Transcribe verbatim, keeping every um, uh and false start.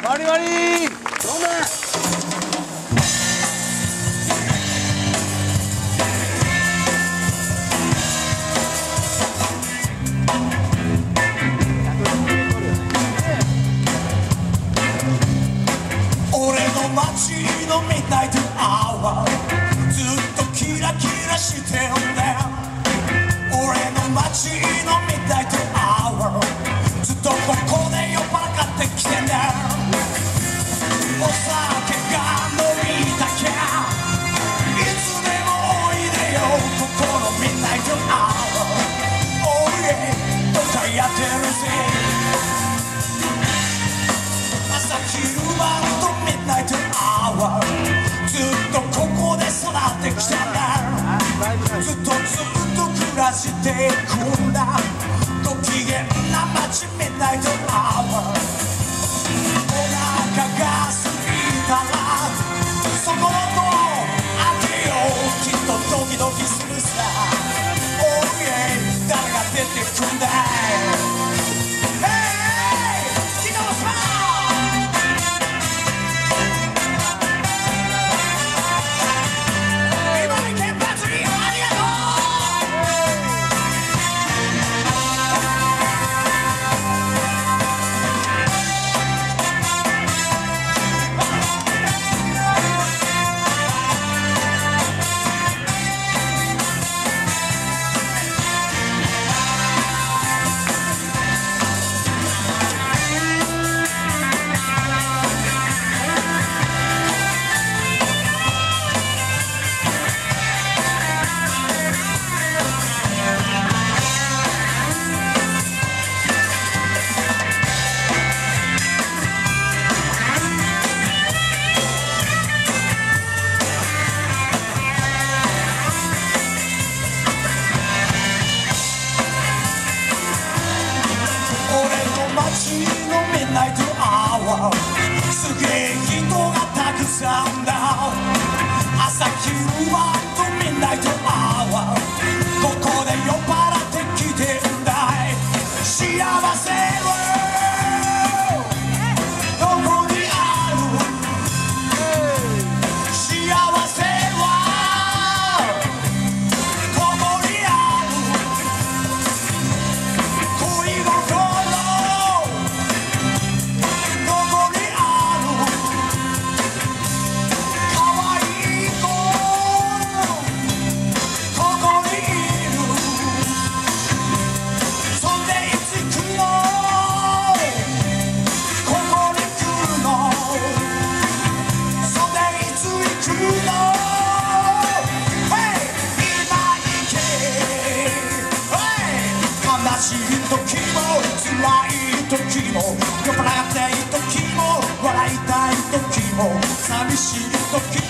バリバリー。 飲め。 街のミッドナイトアワーずっとキラキラしてるんだよ。俺の街のミッドナイトアワーずっとここで酔っ払ってきてんだよ。お酒が飲みたきゃいつでもおいでよここのミッドナイトアワー。おいえどっかやってるぜ。朝昼晩とミッドナイトアワーずっとここで育ってきたんだ。ずっとずっと暮らしてくんだ。ご機嫌な街ミッドナイトアワー。お腹が空いたらそこのドア開けよう。きっとドキドキするさ。おいえ誰が出てくんだい。街のミッドナイトアワーすげえ人がたくさんだ。朝昼晩とミッドナイトアワーここで酔っ払ってきてんだい。幸せはどこにある。幸せはここにある。恋心悲しい時も辛い時も酔っ払っている時も笑いたい時も寂しい時